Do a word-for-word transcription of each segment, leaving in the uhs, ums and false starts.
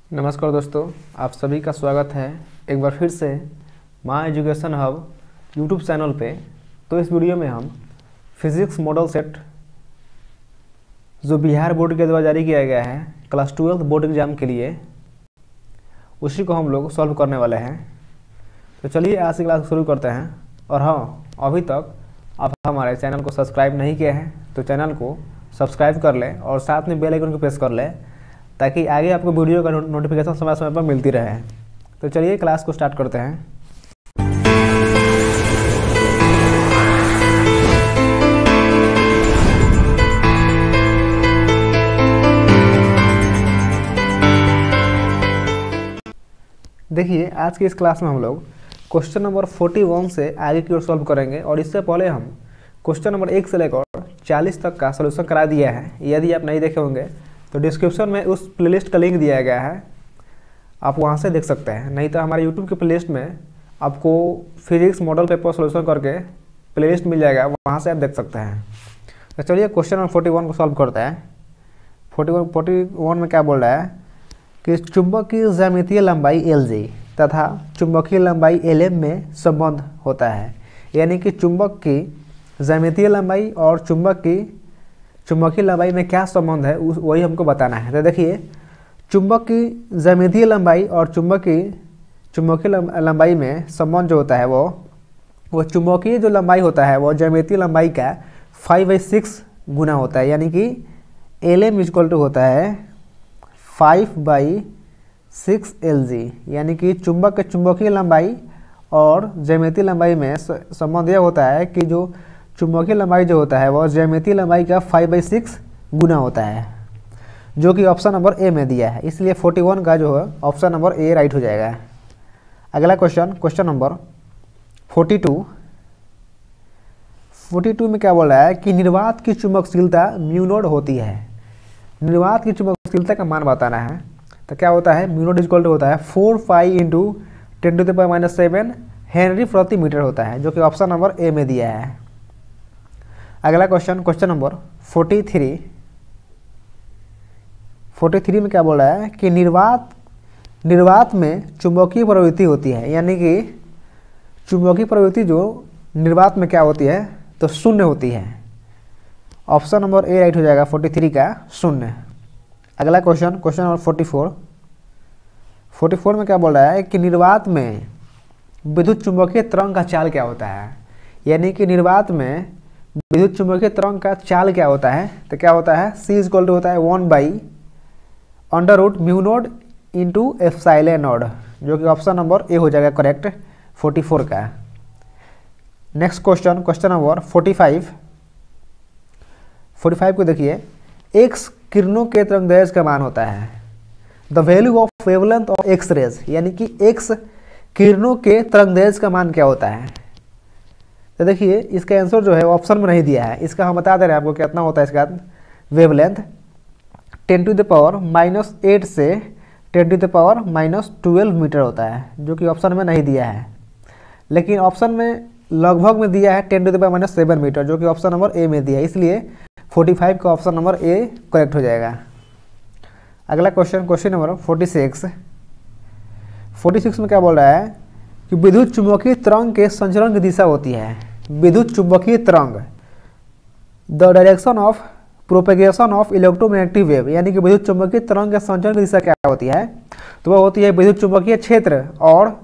नमस्कार दोस्तों, आप सभी का स्वागत है एक बार फिर से my education hub YouTube channel पे। तो इस वीडियो में हम फिजिक्स मॉडल सेट जो बिहार बोर्ड के द्वारा जारी किया गया है क्लास ट्वेल्थ बोर्ड एग्जाम के लिए, उसी को हम लोग सॉल्व करने वाले हैं। तो चलिए आज की क्लास शुरू करते हैं। और हाँ, अभी तक आप हमारे चैनल को सब्सक्राइब नहीं किए हैं तो चैनल को सब्सक्राइब कर लें और साथ में बेल आइकन को प्रेस कर लें ताकि आगे आपको वीडियो का नोटिफिकेशन समय समय पर मिलती रहे। तो चलिए क्लास को स्टार्ट करते हैं। देखिए, आज की इस क्लास में हम लोग क्वेश्चन नंबर इकतालीस से आगे की ओर सॉल्व करेंगे। और इससे पहले हम क्वेश्चन नंबर एक से लेकर चालीस तक का सलूशन करा दिया है। यदि आप नहीं देखे होंगे तो डिस्क्रिप्शन में उस प्लेलिस्ट का लिंक दिया गया है, आप वहां से देख सकते हैं। नहीं तो हमारे यूट्यूब के प्लेलिस्ट में आपको फिजिक्स मॉडल पेपर सॉल्यूशन करके प्लेलिस्ट मिल जाएगा, वहां से आप देख सकते हैं। तो चलिए क्वेश्चन नंबर इकतालीस को सॉल्व करते हैं। इकतालीस इकतालीस में क्या बोल रहा है कि चुंबक की ज्यामितीय लंबाई एल जी तथा चुंबकीय लंबाई एल एम में संबंध होता है। यानी कि चुंबक की ज्यामितीय लंबाई और चुंबक की चुंबकीय लंबाई में क्या संबंध है वही हमको बताना है। तो देखिए, चुंबक की ज्यामितीय लंबाई और चुंबक की चुंबकीय लंबाई में संबंध जो होता है वो वो चुंबकीय जो लंबाई होता है वो ज्यामितीय लंबाई का फाइव बाई सिक्स गुना होता है। यानी कि एल एम इक्वल टू होता है five by six L g. यानी कि चुंबक के चुंबकीय लंबाई और ज्यामितीय लंबाई में संबंध यह होता है कि जो चुंबकीय लंबाई जो होता है वह ज्यामितीय लंबाई का फाइव बाई सिक्स गुना होता है, जो कि ऑप्शन नंबर ए में दिया है। इसलिए इकतालीस का जो है ऑप्शन नंबर ए राइट हो जाएगा। अगला क्वेश्चन क्वेश्चन नंबर बयालीस बयालीस में क्या बोल रहा है कि निर्वात की चुंबकशीलता म्यू नॉट होती है। निर्वात की चुंबकशीलता का मान बताना है। तो क्या होता है, म्यू नॉट इक्वल टू होता है four pi into ten to the power minus seven henry प्रति मीटर होता है, जो कि ऑप्शन नंबर ए में दिया है। अगला क्वेश्चन क्वेश्चन नंबर तैंतालीस तैंतालीस में क्या बोल रहा है कि निर्वात निर्वात में चुंबकीय प्रवृत्ति होती है। यानी कि चुंबकीय प्रवृत्ति जो निर्वात में क्या होती है तो शून्य होती है। ऑप्शन नंबर ए राइट हो जाएगा तैंतालीस का शून्य। अगला क्वेश्चन क्वेश्चन नंबर चौवालीस चौवालीस में क्या बोल रहा है कि निर्वात में विद्युत चुंबकीय तरंग का चाल क्या होता है। यानी कि निर्वात में विद्युत चुंबकीय तरंग का चाल क्या होता है। तो क्या होता है, सी इज इक्वल टू होता है one by under root mu naught into epsilon naught, जो कि ऑप्शन नंबर ए हो जाएगा करेक्ट चौवालीस का। नेक्स्ट क्वेश्चन क्वेश्चन नंबर पैंतालीस पैंतालीस को देखिए, एक्स किरणों के तरंगदैर्घ्य का मान होता है the value of wavelength of X rays. यानी कि एक्स किरणों के तरंगदैर्घ्य का मान क्या होता है। तो देखिए, इसका आंसर जो है ऑप्शन में नहीं दिया है। इसका हम बता दे रहे हैं आपको कितना होता है इसका wavelength. Ten to the power minus eight से ten to the power minus twelve metre होता है, जो कि ऑप्शन में नहीं दिया है। लेकिन ऑप्शन में लगभग में दिया है ten to the power minus seven metre, जो कि ऑप्शन नंबर ए में दिया है। इसलिए पैंतालीस का ऑप्शन नंबर ए करेक्ट हो जाएगा। अगला क्वेश्चन क्वेश्चन नंबर छियालीस छियालीस में क्या बोल रहा है कि विद्युत चुंबकीय तरंग के संचरण की दिशा होती है। विद्युत चुंबकीय तरंग the direction of propagation of electromagnetic wave. यानी कि विद्युत चुंबकीय तरंग के संचरण की दिशा क्या होती है, तो वह होती है विद्युत चुंबकीय क्षेत्र और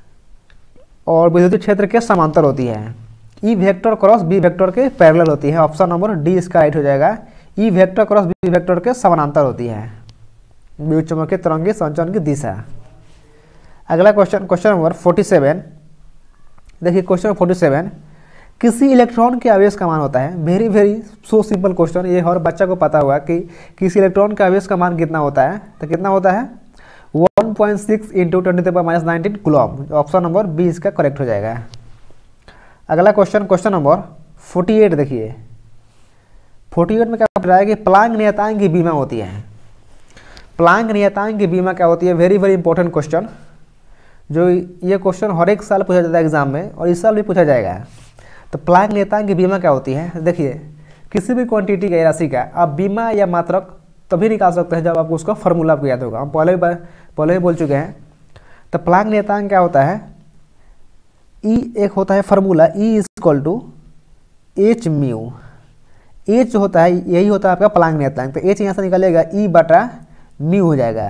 और विद्युत क्षेत्र के समांतर होती है। E vector cross B vector के पैरेलल होती है। ऑप्शन नंबर डी इसका राइट हो जाएगा। E vector cross B vector के समानांतर होती है विद्युत चुंबकीय तरंग के संचरण की दिशा। अगला क्वेश्चन क्वेश्चन नंबर सैंतालीस। देखिए क्वेश्चन नंबर सैंतालीस, किसी इलेक्ट्रॉन के आवेश का मान होता है। Very very so simple question, ये हर बच्चा को पता होगा कि किसी इलेक्ट्रॉन के आवेश का मान कितना होता है। तो कितना होता है one point six into ten to the power minus nineteen coulomb. Option number B इसका करेक्ट हो जाएगा। अगला क्वेश्चन क्वेश्चन नंबर अड़तालीस। देखिए अड़तालीस में क्या बोल रहा है कि प्लांक नियतांक की बीमा होती है। प्लांक नियतांक की बीमा क्या होती है, वेरी वेरी इंपॉर्टेंट क्वेश्चन, जो ये क्वेश्चन हर एक साल पूछा जाता है एग्जाम में और इस साल भी पूछा जाएगा। तो प्लांक नियतांक की बीमा क्या होती है। देखिए, किसी भी क्वांटिटी की राशि का आप बीमा या मात्रक तभी निकाल सकते हैं जब आपको उसका फार्मूला आपको याद होगा। हम पहले भी पहले ही बोल चुके हैं। तो प्लांक नियतांक क्या होता है, ई एक होता है formula, E is equal to H mu. H जो होता है यही होता है आपका प्लांक नियतांक। तो एच यहाँ से निकलेगा ई बटा म्यू हो जाएगा।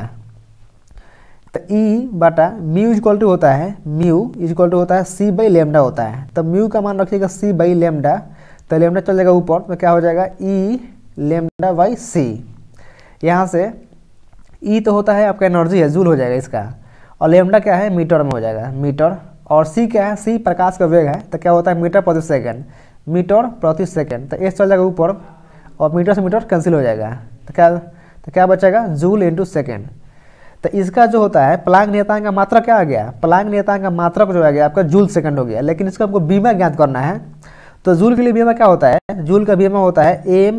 तो ई बटा म्यू इक्वल टू होता है, म्यू इक्वल टू होता है सी बाई लेमडा होता है। तो म्यू का मान रखिएगा सी बाई लेमडा, तो लेमडा चल जाएगा ऊपर, तो क्या हो जाएगा ई लेमडा बाई सी। यहाँ से ई तो होता है आपका एनर्जी है, जूल हो जाएगा इसका, और लेमडा क्या है मीटर में हो जाएगा, मीटर। और सी क्या है, सी प्रकाश का वेग है, तो क्या होता है मीटर प्रति सेकंड, मीटर प्रति सेकंड। तो एस चल जाएगा ऊपर और मीटर से मीटर कैंसिल हो जाएगा, तो क्या तो क्या बचेगा जूल इंटू सेकेंड। तो इसका जो होता है प्लांक नियतांक का मात्रक क्या आ गया, प्लांक नियतांक का मात्रक जो आ गया आपका जूल सेकंड हो गया। लेकिन इसका हमको बीमा ज्ञात करना है। तो जूल के लिए बीमा क्या होता है, जूल का बीमा होता है एम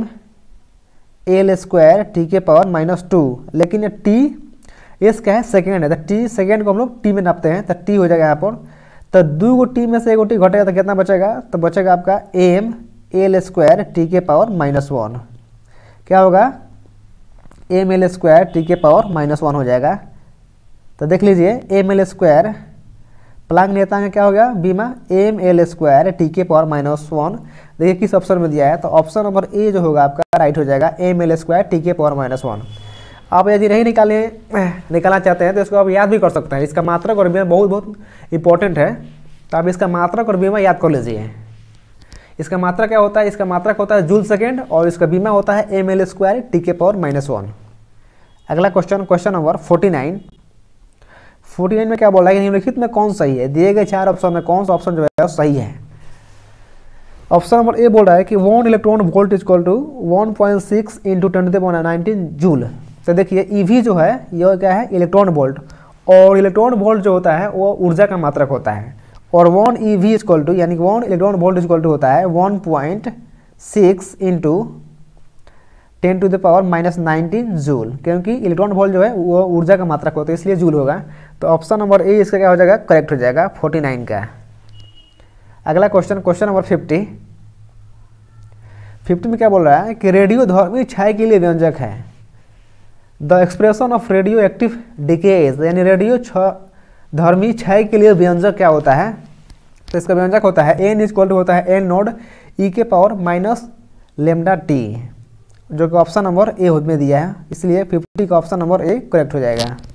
एल स्क्वायर टी के पावर माइनस टू। लेकिन ये टी एस क्या है सेकेंड है, तो टी सेकेंड को हम लोग टी में नापते हैं, तो टी हो जाएगा यहाँ पर। तो दो गो टी में से एक टी घटेगा तो कितना बचेगा, तो बचेगा आपका एम एल स्क्वायर टी के पावर माइनस वन। क्या होगा एम एल स्क्वायर टी के पावर माइनस वन हो जाएगा। तो देख लीजिए एम एल स्क्वायर प्लांक नियतांक क्या हो गया बीमा एम एल स्क्वायर टी के पावर माइनस वन। देखिए किस ऑप्शन में दिया है, तो ऑप्शन नंबर ए जो होगा आपका राइट हो जाएगा, एम एल स्क्वायर टी के पावर माइनस वन। आप यदि नहीं निकाले निकालना चाहते हैं तो इसको आप याद भी कर सकते हैं। इसका मात्रक और बीमा बहुत बहुत इंपॉर्टेंट है, तो आप इसका मात्रक और बीमा याद कर लीजिए। इसका मात्रक क्या होता है, इसका मात्रक होता है जूल सेकेंड, और इसका बीमा होता है एम एल स्क्वायर टी के पावर माइनस वन। अगला question, question number forty nine. Forty nine में क्या बोला है कि निम्नलिखित में कौन सही है, दिए गए चार ऑप्शन में कौन सा ऑप्शन जो है सही है। ऑप्शन नंबर ए बोल रहा है कि one electron volt is equal to one point six into ten to the power nineteen joule. तो देखिए ईवी जो है यह क्या है इलेक्ट्रॉन वोल्ट, और इलेक्ट्रॉन वोल्ट जो होता है वो ऊर्जा का मात्रक होता है। और one E V equal to यानी कि one electron volt equal to होता है one point six into ten to the power minus nineteen joule, क्योंकि इलेक्ट्रॉन वोल्ट जो है वो ऊर्जा का मात्रक होता है, इसलिए जूल होगा। तो ऑप्शन नंबर ए इसका क्या हो जाएगा, करेक्ट हो जाएगा फोर्टी नाइन का। अगला question, question number fifty. Fifty में क्या बोल रहा है कि रेडियोधर्मी क्षय के लिए व्यंजक है। The expression of radioactive decays, यानी रेडियो धर्मी क्षय के लिए व्यंजक क्या होता है, तो इसका व्यंजक होता है एन इक्वल टू होता है एन नोड ई के पावर माइनस लेमडा टी, जो कि ऑप्शन नंबर ए में दिया है, इसलिए फिफ्टी का ऑप्शन नंबर ए करेक्ट हो जाएगा।